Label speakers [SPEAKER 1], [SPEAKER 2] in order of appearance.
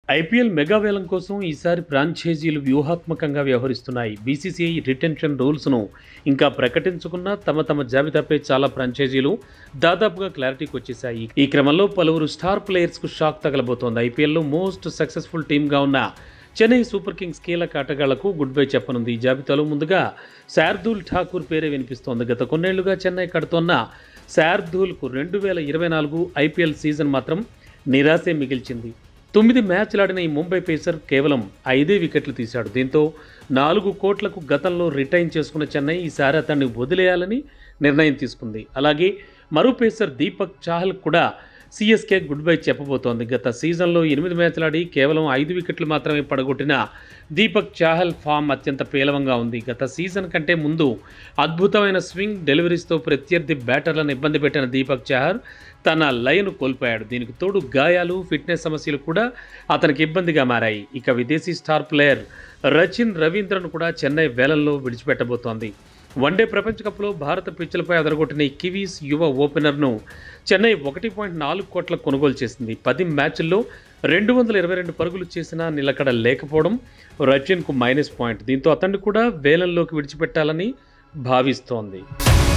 [SPEAKER 1] IPL mega వేలం కోసం ఈసారి ఫ్రాంచైజీలు వ్యూహాత్మకంగా వ్యవహరిస్తున్నాయి. బీసీసీఐ రిటెన్షన్ రూల్స్ను ఇంకా ప్రకటించుకున్న తమ జాబితాపై చాలా ఫ్రాంచైజీలు దాదాపుగా క్లారిటీకి వచ్చేశాయి. ఈ క్రమంలో పలువురు స్టార్ ప్లేయర్స్కు షాక్ తగలబోతోంది. ఐపీఎల్లో మోస్ట్ సక్సెస్ఫుల్ టీమ్గా ఉన్న చెన్నై సూపర్ కింగ్స్ కీలక ఆటగాళ్లకు గుడ్ బై చెప్పనుంది. ఈ జాబితాలో ముందుగా శార్దూల్ ఠాకూర్ పేరే వినిపిస్తోంది. గత కొన్నేళ్లుగా చెన్నై కడుతోన్న శార్దూల్కు 2024 ఐపీఎల్ సీజన్ మాత్రం నిరాశే మిగిల్చింది. 9 మ్యాచ్లాడిన ఈ ముంబై పేసర్ కేవలం 5 వికెట్లు తీశాడు. దీంతో 4 కోట్లకు గతంలో రిటైన్ చేసుకున్న చెన్నై ఈసారి అతన్ని వదిలేయాలని నిర్ణయం తీసుకుంది. అలాగే మరో పేసర్ దీపక్ చాహల్ కూడా సిఎస్కే గుడ్ బై చెప్పబోతోంది. గత సీజన్లో 8 మ్యాచ్లాడి కేవలం 5 వికెట్లు మాత్రమే పడగొట్టిన దీపక్ చాహల్ ఫామ్ అత్యంత పేలవంగా ఉంది. గత సీజన్ కంటే ముందు అద్భుతమైన స్వింగ్ డెలివరీస్తో ప్రత్యర్థి బ్యాటర్లను ఇబ్బంది పెట్టిన దీపక్ చాహల్ తన లయను కోల్పోయాడు. దీనికి తోడు గాయాలు, ఫిట్నెస్ సమస్యలు కూడా అతనికి ఇబ్బందిగా మారాయి. ఇక విదేశీ స్టార్ ప్లేయర్ రచిన్ రవీంద్రను కూడా చెన్నై వేలంలో విడిచిపెట్టబోతోంది. వన్డే ప్రపంచ కప్లో భారత పిచ్చులపై అదరగొట్టిన ఈ కివీస్ యువ ఓపెనర్ను చెన్నై 1.4 కోట్ల కొనుగోలు చేసింది. 10 మ్యాచ్ల్లో 222 పరుగులు చేసినా నిలకడ లేకపోవడం రచిన్కు మైనస్ పాయింట్. దీంతో అతన్ని కూడా వేలంలోకి విడిచిపెట్టాలని భావిస్తోంది.